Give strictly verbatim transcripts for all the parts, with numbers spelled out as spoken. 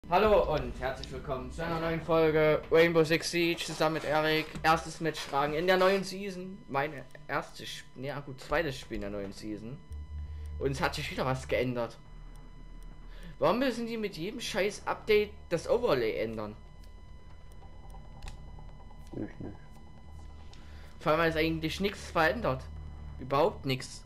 Hallo und herzlich willkommen zu einer neuen Folge Rainbow Six Siege zusammen mit Erik. Erstes Matchtragen in der neuen Season. Meine erste, Sp ja gut, zweites Spiel in der neuen Season. Und es hat sich wieder was geändert. Warum müssen die mit jedem scheiß Update das Overlay ändern? Ich nicht. Vor allem ist eigentlich nichts verändert. Überhaupt nichts.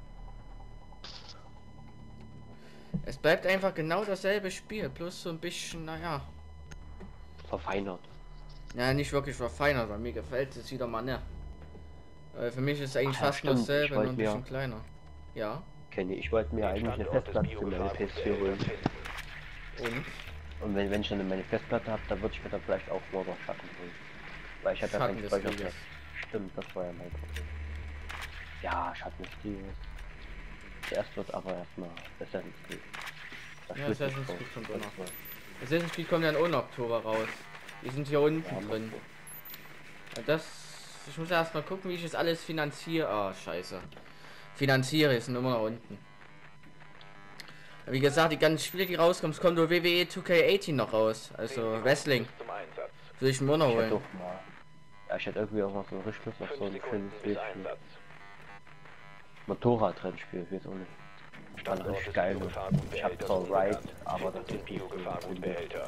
Es bleibt einfach genau dasselbe Spiel, plus so ein bisschen, naja. Verfeinert. Ja, nicht wirklich verfeinert, weil mir gefällt es wieder mal ne. Äh, für mich ist es eigentlich Ach ja, fast stimmt. dasselbe, Ich nur ein wollte bisschen mir- kleiner. Ja. Kenne ich wollte mir eigentlich eine Festplatte für meine P S vier holen. Und? Und wenn, wenn ich dann meine Festplatte habe, dann würde ich mir dann vielleicht auch Mord of Schatten holen. Weil ich habe ja Schatten keinen des Speicherplatz. Krieges. Stimmt, das war ja mein Problem. Ja, Schatten des Krieges. Zuerst wird aber erstmal Assassin's Creed. Das Ja, schlüssel Assassin's drauf. Creed kommt auch Das noch. war- Assassin's Creed kommt ja im Oktober raus. Die sind hier unten Ja, drin. Mord. Ja, das. Ich muss erst mal gucken, wie ich das alles finanziere. Ah, scheiße. Finanziere ist immer noch unten. Wie gesagt, die ganzen Spiele, die rauskommen, es kommt nur W W E zwei K achtzehn noch raus. Also Wrestling. Will ich mir noch Ich hätte holen. auch mal. Ja, ich hätte irgendwie auch noch so richtig Lust auf so ein schönes Spiel. Motorradrennspiel, ich weiß auch nicht. War richtig geil. Ich hab zwar Ride, aber das ist nicht so.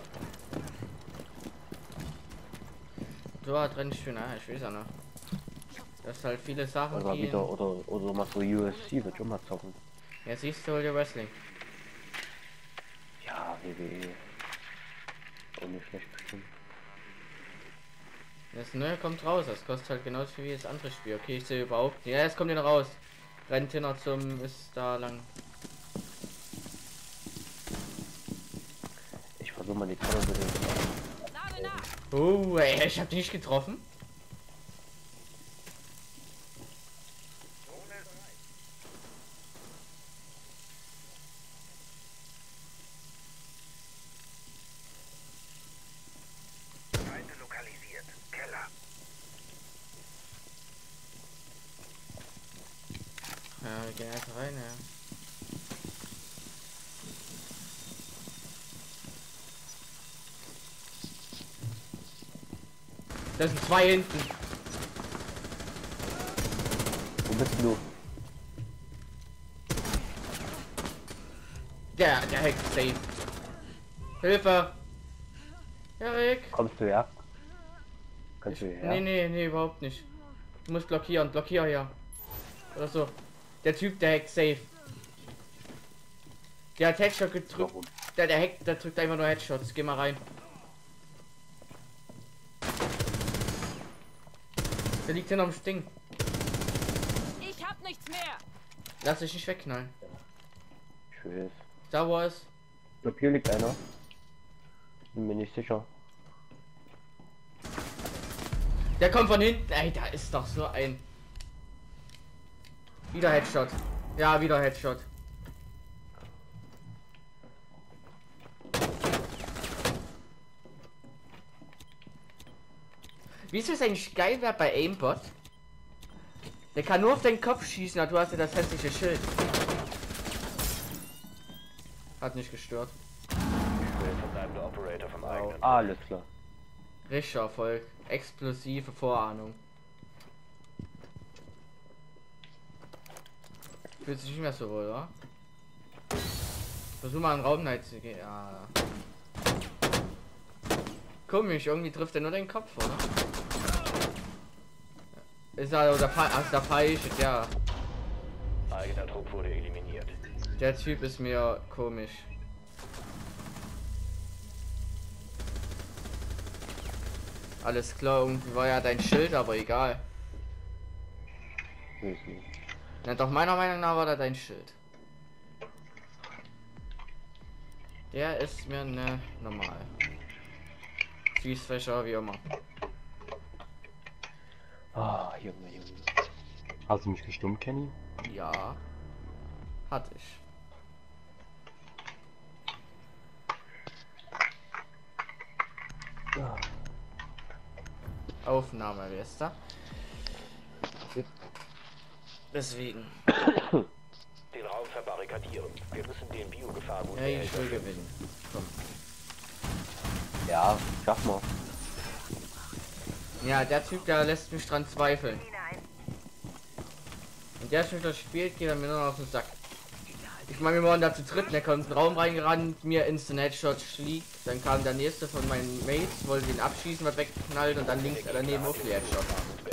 So hat Rennspiel, na, ich weiß ja noch. Das ist halt viele Sachen, Oder die. wieder, oder, oder mal so U F C, wird schon mal zocken. Ja, siehst du, hol dir Wrestling. Ja, W W E. Auch nicht schlecht bestimmt. Das neue kommt raus, das kostet halt genauso viel wie das andere Spiel. Okay, ich sehe überhaupt. Ja, es kommt ja noch raus. Rennt hinter zum ist da lang. Ich versuche mal die Kamera mit dem. Oh, ey, ich hab dich nicht getroffen. Feinde lokalisiert. Keller. Ja, wir gehen einfach rein, ja. Das sind zwei hinten. Wo bist du? Der, der Hex safe. Hilfe! Erik! Kommst du her? Kannst du hierher? Nee, nee, nee, überhaupt nicht. Du musst blockieren, blockier hier. Oder so. Der Typ, der hackt safe. Der hat Headshot gedrückt. Warum? Der, der hackt, der drückt einfach nur Headshots. Geh mal rein. Der liegt hinterm Ding. Ich hab nichts mehr. Lass dich nicht wegknallen. Ich weiß. Da wo er ist. Ich glaube, hier liegt einer. Bin mir nicht sicher. Der kommt von hinten. Ey, da ist doch so ein. Wieder Headshot. Ja, wieder Headshot. Wie ist das eigentlich geil wäre bei Aimbot? Der kann nur auf deinen Kopf schießen, aber du hast ja das hässliche Schild. Hat nicht gestört. Wow. Ah, alles klar. Richtiger Erfolg. Explosive Vorahnung. Fühlt sich nicht mehr so wohl, oder? Versuch mal einen Raum zu gehen. Ja. Komisch, irgendwie trifft er nur den Kopf, oder? Ist er der Fall, ach, der falsche, der. Eigener Trupp wurde eliminiert. Der Typ ist mir komisch. Alles klar, irgendwie war ja dein Schild, aber egal. Weiß nicht. Na doch, meiner Meinung nach war da dein Schild. Der ist mir ne normal. Süßfächer, wie immer. Ah, Junge, Junge. Hast du mich gestummt, Kenny? Ja. Hatte ich. Ja. Aufnahme, wer ist da? Deswegen. Den Raum verbarrikadieren. Wir müssen den Biogefahrgut Ja, ich will gewinnen. Komm. Ja, schaff mal. Ja, der Typ, der lässt mich dran zweifeln. Und der Typ, das spielt, geht er mir nur noch auf den Sack. Ich meine, wir waren da zu dritt, der kommt in den Raum reingerannt, mir Instant Headshot schlägt, dann kam der nächste von meinen Mates, wollte ihn abschießen, was wegknallt und dann links daneben auch die Headshot.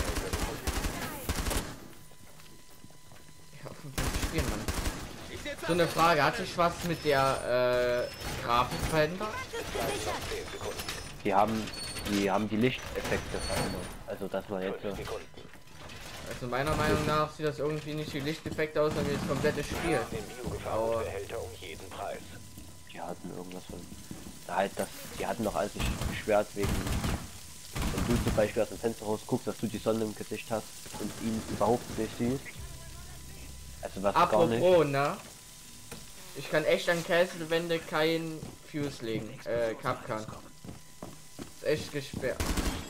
Ja, auf dem Spielen, Mann. So eine Frage, hat sich was mit der äh, Grafik verändert? Die haben, die haben die Lichteffekte verändert. Also das war jetzt. Äh, Also meiner Meinung nach sieht das irgendwie nicht wie Lichteffekte aus, sondern wie das komplette Spiel. Aber die hatten irgendwas von. Da halt das. Die hatten doch alles sich beschwert wegen. Wenn du zum Beispiel aus dem Fenster raus guckst, dass du die Sonne im Gesicht hast und ihn überhaupt nicht siehst. Also was gar nicht. Apropos, ne? Ich kann echt an Kesselwände kein Fuse legen. Äh, Kapkan. Ist echt gesperrt.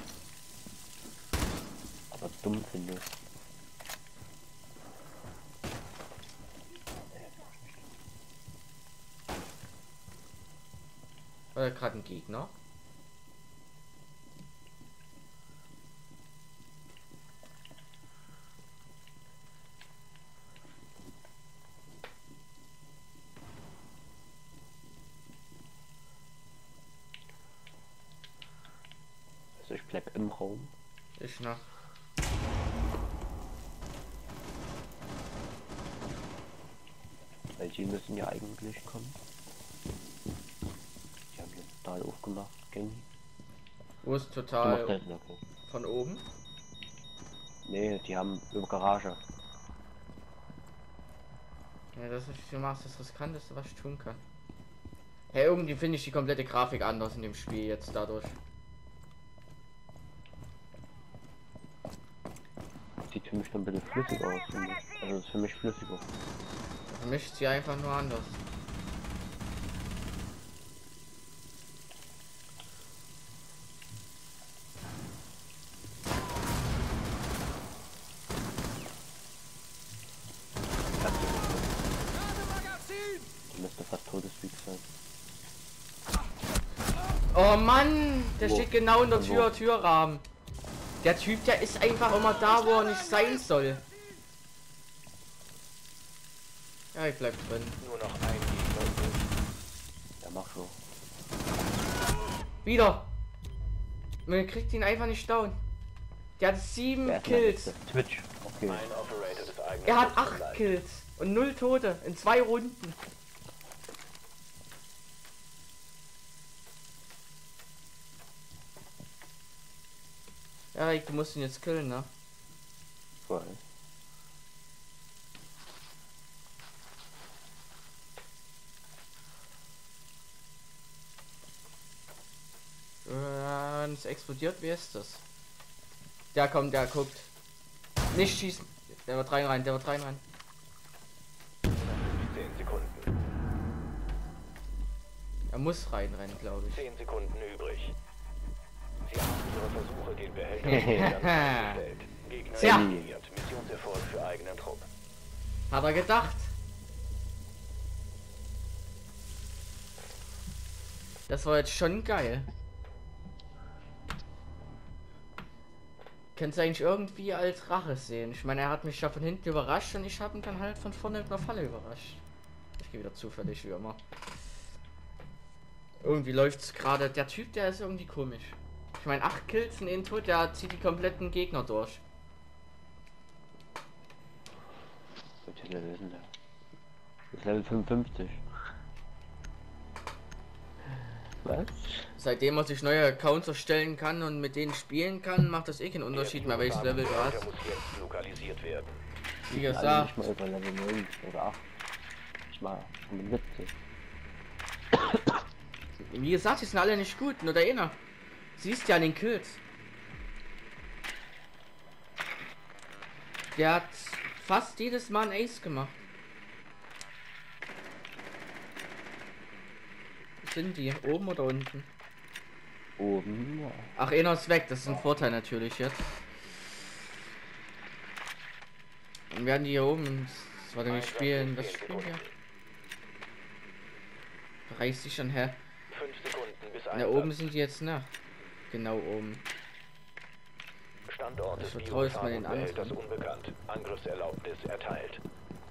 Aber dumm finde ich. Oder gerade ein Gegner? Also ich bleib im Raum. Ich nach. Weil die müssen ja eigentlich kommen. Die haben jetzt total aufgemacht, Kenny. Wo ist Du total machst das, okay. von oben? Nee, die haben über Garage. Ja, das ist, du machst das riskanteste, was ich tun kann. Hey, irgendwie finde ich die komplette Grafik anders in dem Spiel jetzt dadurch. Sieht für mich dann ein bisschen flüssig aus, finde ich. Also ist für mich flüssiger. Für mich ist sie einfach nur anders. Die müsste fast todesweak sein. Oh Mann, der Wo? steht genau in der Von wo? Tür, Türrahmen. Der Typ, der ist einfach immer da, wo er nicht sein soll. Ja, ich bleib drin. Nur noch ein Gegner. Ja, mach schon. Wieder. Man kriegt ihn einfach nicht down. Der hat sieben Wer ist denn der Kills. Letzte? Twitch. Okay. Ein Operator des eigenen Er hat Clubs acht bleibt. Kills und null Tote in zwei Runden. Ja, du musst ihn jetzt killen, ne? Voll. Wenn es explodiert, wie ist das? Der kommt, der guckt. Nicht schießen. Der wird rein rein, der wird rein rein. zehn Sekunden. Er muss rein rein, glaube ich. zehn Sekunden übrig. Sie haben ihre Versuche, den Behälter eingestellt. Gegner Tja. eliminiert. Missionserfolg für eigenen Trupp. Hat er gedacht. Das war jetzt schon geil. Kannst du eigentlich irgendwie als Rache sehen. Ich meine, er hat mich ja von hinten überrascht und ich habe ihn dann halt von vorne mit einer Falle überrascht. Ich gehe wieder zufällig wie immer. Irgendwie läuft es gerade. Der Typ, der ist irgendwie komisch. Ich meine, acht Kills in den Tod, der zieht die kompletten Gegner durch. Welches Level ist denn der? Das ist Level fünfundfünfzig. Was? Seitdem man sich neue Accounts erstellen kann und mit denen spielen kann, macht das eh keinen Unterschied mehr, welches Level du hast. Der muss jetzt lokalisiert werden. Wie Also gesagt, nicht mal über Level neun oder acht. Ich mal fünfundsiebzig. wie gesagt, die sind alle nicht gut, nur der einer. Siehst ja an den Kills. Der hat fast jedes Mal ein Ace gemacht. Wo sind die? Oben oder unten? Oben, ja. Ach, einer ist weg, das ist ein Vorteil natürlich jetzt. Dann werden die hier oben, das war wir spielen, das spielen wir. Reißt sich schon her. fünf Sekunden bis Da Einsatz. oben sind die jetzt, ne? Genau oben. Standort Ich des vertraue jetzt mal den Biogefahrgutbehälters anderen. unbekannt. Angriffserlaubnis erteilt.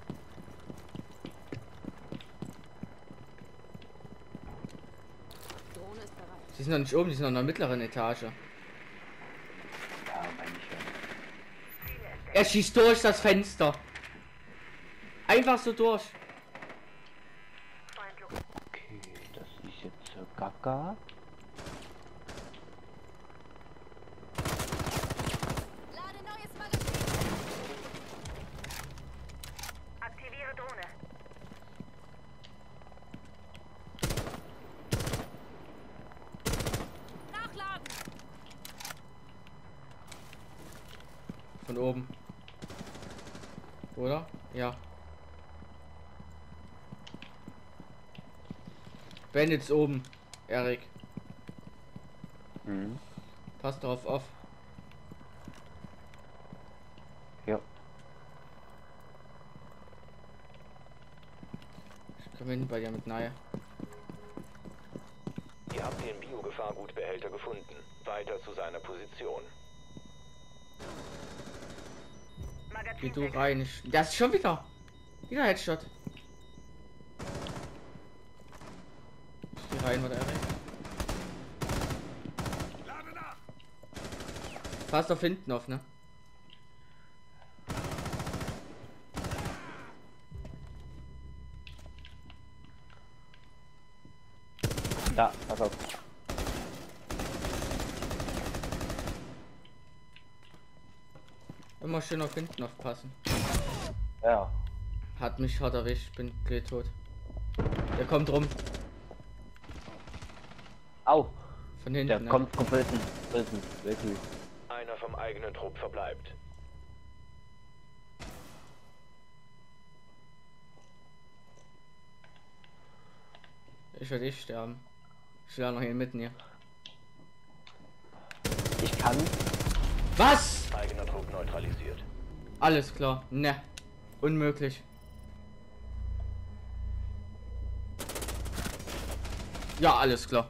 Drohne ist bereit. Die sind noch nicht oben, die sind noch in der mittleren Etage. Ja, meine ich ja. Er schießt durch das Fenster. Einfach so durch. Okay, das ist jetzt äh, Gaga. Lade neues Magazin. Aktiviere Drohne. Nachladen. Von oben. Oder? Ja. Bandits oben. Erik. Mhm. Passt drauf auf. Ja. Ich komme hin bei dir mit Nahe. Ihr habt den Biogefahrgutbehälter gefunden. Weiter zu seiner Position. Geh du rein. Ich, das ist schon wieder. Wieder Headshot. Ich geh rein, oder Erik? Passt auf hinten auf, ne? Da, pass auf. Immer schön auf hinten aufpassen. Ja. Hat mich hart erwischt, bin geh tot. Der kommt rum. Au! Von hinten. Der ne? kommt komplett hinten. Wirklich. Einer vom eigenen Trupp verbleibt. Ich werde ich sterben. Ich will auch noch hier mitten hier. Ich kann. Was? Eigener Trupp neutralisiert. Alles klar. Ne. Unmöglich. Ja, alles klar.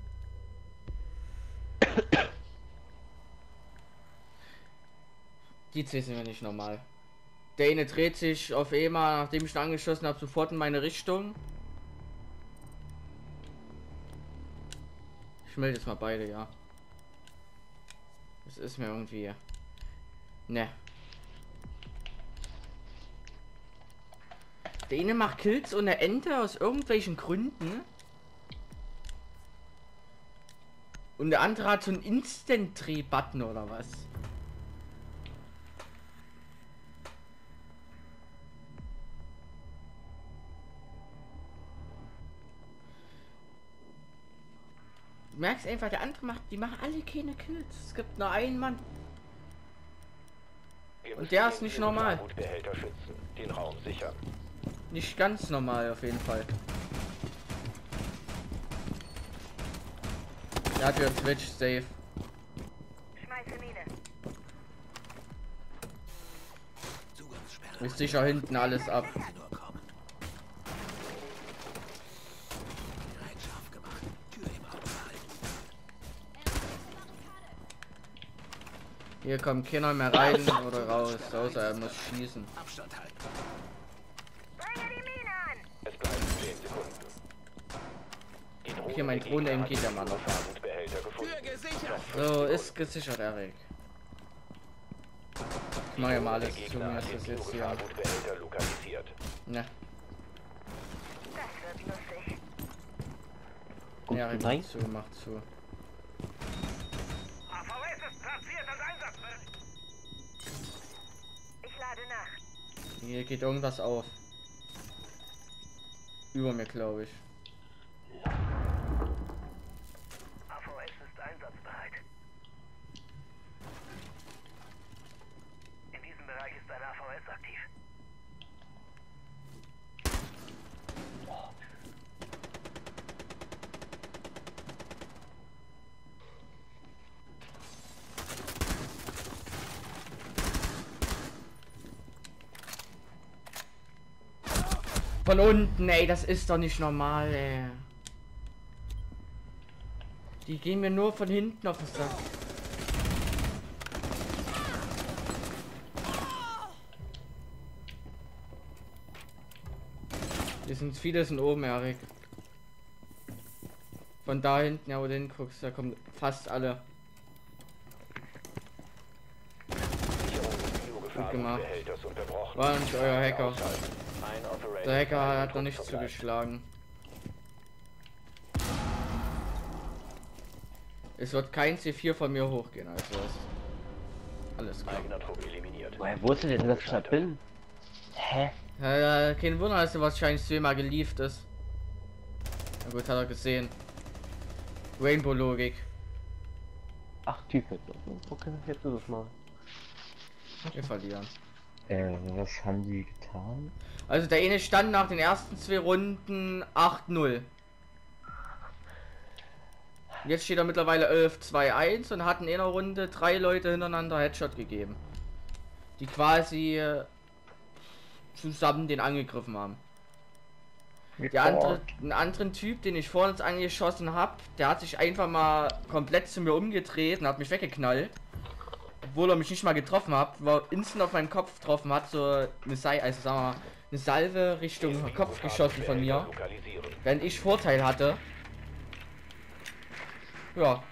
Die zwei sind mir nicht normal. Der eine dreht sich auf EMA, nachdem ich ihn angeschossen habe, sofort in meine Richtung. Ich melde jetzt mal beide, ja. Das ist mir irgendwie... Ne. Der eine macht Kills ohne Ende aus irgendwelchen Gründen. Und der andere hat so einen Instant-Dreh-Button oder was? Du merkst einfach, der andere macht, die machen alle keine Kills. Es gibt nur einen Mann. Wir Und müssen der den ist nicht normal. Biogefahrgutbehälter schützen. Den Raum sichern. Nicht ganz normal auf jeden Fall. Der hat ja Twitch safe. Schmeiße Mine. Ist sicher hinten alles ab. Hier kommt keiner mehr rein oder raus, außer er muss schießen. Bringe die Mine an. Es bleiben zehn Sekunden. Die Drohne Okay, mein der Drohne Gegner geht hat ja den mal noch. Biogefahrgutbehälter gefunden. So, ist gesichert, Erik. Ich mache ja mal Der alles zu Gegner mir, hat ist den das jetzt hier. Biogefahrgutbehälter lokalisiert. Ne, Das wird lustig. Gut, ja, Erik, nein. macht zu, macht zu. A V S ist platziert und einsatzbereit. Ich lade nach. Hier geht irgendwas auf. Über mir, glaube ich. A V S ist einsatzbereit. In diesem Bereich ist ein A V S aktiv. Von unten, ey, das ist doch nicht normal, ey. Die gehen mir nur von hinten auf den Sack. Hier sind viele sind oben, Erik. Von da hinten, ja, wo du hinguckst, da kommen fast alle. Gut gemacht. War nicht euer Hacker. Der Hacker hat noch nichts zugeschlagen. Es wird kein C vier von mir hochgehen, also ist alles klar. Woher wusste denn, dass ich da bin? Hä? Ja, ja, kein Wunder, dass er wahrscheinlich zweimal gelieft ist. Na gut, hat er gesehen. Rainbow-Logik. Ach, Typ jetzt. Okay, jetzt ist es mal. Wir verlieren. Äh, was haben die getan? Also der eine stand nach den ersten zwei Runden acht null. Jetzt steht er mittlerweile elf zwei eins und hat in einer Runde drei Leute hintereinander Headshot gegeben. Die quasi äh, zusammen den angegriffen haben. Der andere, einen anderen Typ, den ich vorhin angeschossen habe, der hat sich einfach mal komplett zu mir umgedreht und hat mich weggeknallt. Obwohl er mich nicht mal getroffen hat, war instant auf meinen Kopf getroffen, hat so eine, Sei also sagen wir mal, eine Salve Richtung Kopf geschossen von mir. Während ich Vorteil hatte. Ja.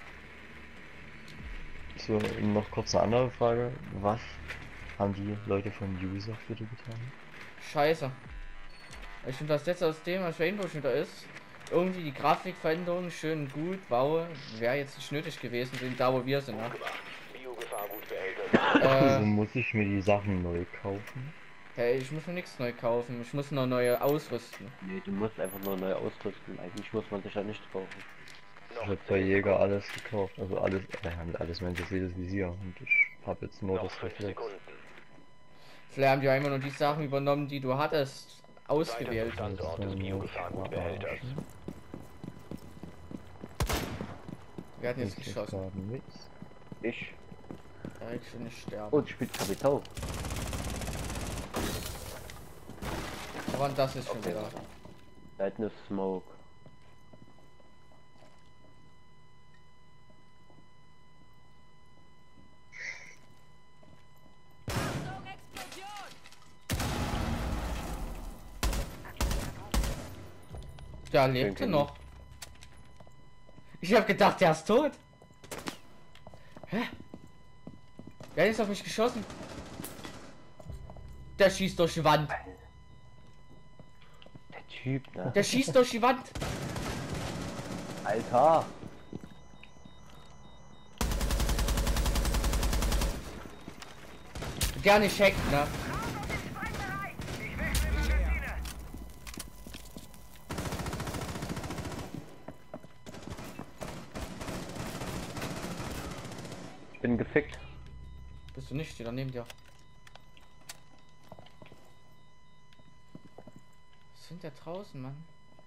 So, noch kurz eine andere Frage. Was haben die Leute von User für die getan? Scheiße. Ich finde das jetzt aus dem, was Rainbow Shooter ist, irgendwie die Grafikveränderung schön gut, wow, wäre jetzt nicht nötig gewesen, sind da wo wir sind, ne? Also äh, muss ich mir die Sachen neu kaufen? hey, ich muss mir nichts neu kaufen, ich muss noch neue ausrüsten. Nee, du musst einfach nur neu ausrüsten. Eigentlich muss man sich ja nicht kaufen. Ich hab bei Jäger alles gekauft, also alles, äh, alles mein jedes Visier und ich hab jetzt nur das Reflex. Vielleicht haben die einfach nur die Sachen übernommen, die du hattest, ausgewählt. Standort des Biogefahrengut-Behälters. Wir hatten jetzt geschossen. Ich. Ja, ich will nicht sterben. Und spielt Kapital. Aber das ist schon wieder. Da hat eine Smoke. Der lebte noch. Ich hab gedacht, der ist tot. Hä? Der ist auf mich geschossen. Der schießt durch die Wand. Der Typ, ne? Der schießt durch die Wand. Alter! Gerne checkt, ne? Ich bin gefickt. Bist du nicht? Steht daneben dir. Was sind der draußen, Mann?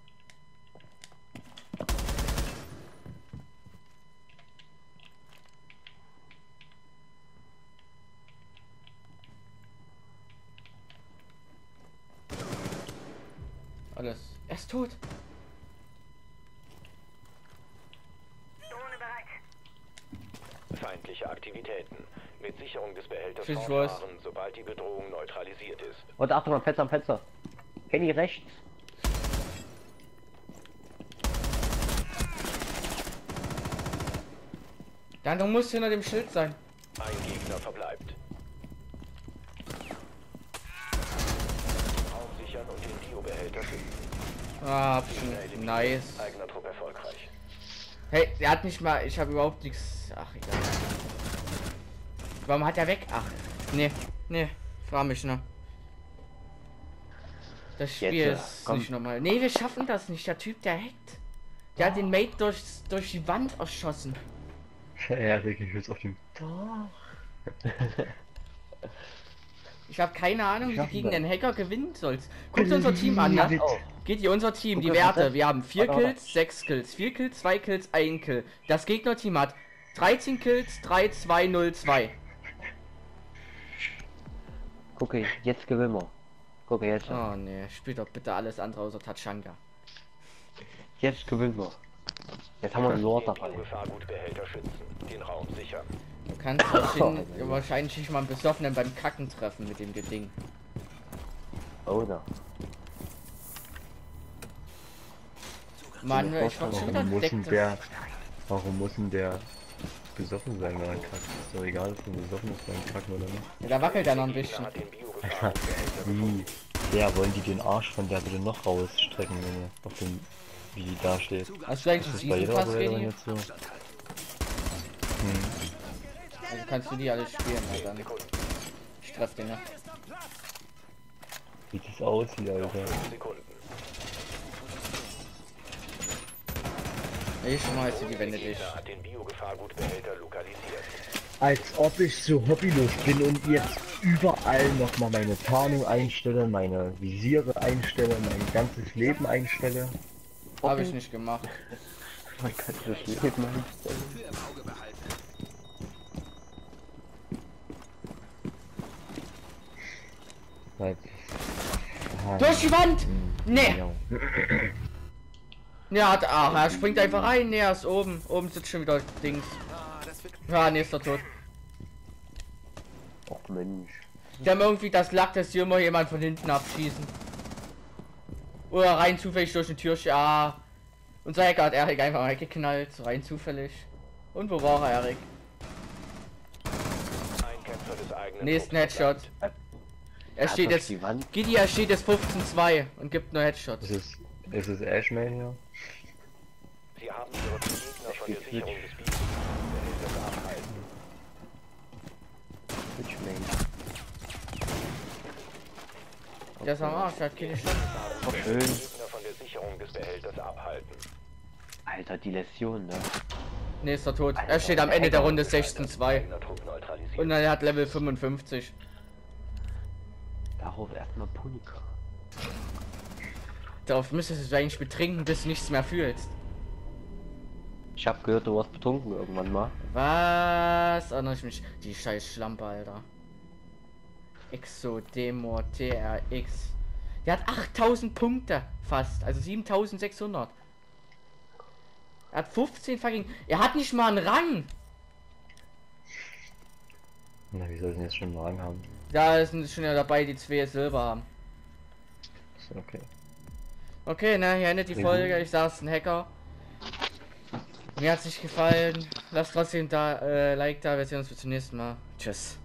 Alles. Er ist tot. Feindliche Aktivitäten. Mit Sicherung des Behälters Ich fortfahren, weiß. sobald die Bedrohung neutralisiert ist. Und Achtung am Fenster, am Fenster. Kenny rechts. Der andere muss hinter dem Schild sein. Ein Gegner verbleibt. Aufsichern und den Dio-Behälter finden. Ah, hab schon. Nice. Eigener Trupp erfolgreich. Hey, der hat nicht mal. Ich habe überhaupt nichts. Ach, egal. Warum hat er weg? Ach, nee, nee. Frag mich, ne? Das Spiel Jetzt, ist komm. nicht normal. Nee, wir schaffen das nicht. Der Typ, der hackt. Der hat den Mate durch, durch die Wand erschossen. Ja, ich jetzt auf dem. Ich habe keine Ahnung, wie du schaffen gegen das. den Hacker gewinnen sollst. Guckt unser Team an, ne? Oh. Geht ihr unser Team, die Guck mal, Werte. warte. Wir haben vier Warte, warte. Kills, sechs Kills, vier Kills, zwei Kills, ein Kill. Das Gegnerteam hat dreizehn Kills, drei zwei null zwei. Gucke, jetzt gewinnen wir. Gucke, jetzt. Oh ne, spielt doch bitte alles andere außer Tachanka. Jetzt gewinnen wir. Jetzt haben wir einen Lord Den dabei. Biogefahrgutbehälter schützen. Den Raum sichern. Du kannst wahrscheinlich, wahrscheinlich nicht mal einen Besoffenen beim Kacken treffen mit dem Ding. Oder? Mann, ich war schon wieder Warum muss denn entdeckt. der, warum muss denn der besoffen sein, wenn er kackt? Ist doch egal, ob er besoffen ist beim Kacken oder nicht. Ja, da wackelt er noch ein bisschen. Hat den Biogefahrgutbehälter Wie? Ja, wollen die den Arsch von der bitte noch rausstrecken, Junge? Auf dem, wie die da steht. Hast du eigentlich Ist einen das bei Season jeder Pass, Operator Redi? jetzt so? Hm. Also kannst du die alle spielen, ja, dann. Ich treff den, ne? Wie das aussieht, Alter. Sekunden. Ich schmeiß die Wände dich. Gegner hat den Biogefahrgutbehälter lokalisiert. Als ob ich so hobbylos bin und jetzt überall nochmal meine Tarnung einstelle, meine Visiere einstelle, mein ganzes Leben einstelle. Habe ich nicht gemacht. Man kann das Leben einstellen. Weil- Ah, Durch die Wand! hm, Nee! ja. Ja, hat- ach, er springt einfach rein. Nee, er ist oben. Oben sitzt schon wieder Dings. Ja, nee, ist er tot. Och Mensch. Die haben irgendwie das Lack, dass hier immer jemand von hinten abschießen. Oder rein zufällig durch die Tür. Ja. Unser Hacker hat Erik einfach weggeknallt. Rein zufällig. Und wo war er, Erik? Ein Kämpfer des eigenen Nächsten Trupps Headshot. Er steht durch jetzt. die Wand. Gidi, er steht jetzt fünfzehn zwei und gibt nur Headshots. Ist es, ist es Ashman hier? Sie haben ihre Gegner von der Sicherung des Biogefahrgutbehälters abhalten. Witchman. Der ist am Arsch, der hat keine Chance. Oh, schön. Gegner von der Sicherung des Behälters abhalten. Alter, die Läsion, ne? Ne, ist er tot. Er steht am Ende der Runde sechzehn zwei. Eigener Trupp neutralisiert. Und er hat Level fünfundfünfzig. Darauf erstmal Punika. Darauf müsstest du eigentlich betrinken, bis du nichts mehr fühlst. Ich hab gehört, du warst betrunken irgendwann mal. Was? Erinnere ich mich. Die scheiß Schlampe, Alter. Exodemo T R X. Der hat achttausend Punkte fast. Also siebentausendsechshundert. Er hat fünfzehn fucking... Er hat nicht mal einen Rang. Na, wie soll ich denn jetzt schon einen Rang haben? Da sind schon ja dabei, die zwei Silber haben. Ist okay. Okay, ne, hier endet die Folge. Ich sag's, ein Hacker. Mir hat's nicht gefallen. Lasst trotzdem da äh, Like da. Wir sehen uns bis zum nächsten Mal. Tschüss.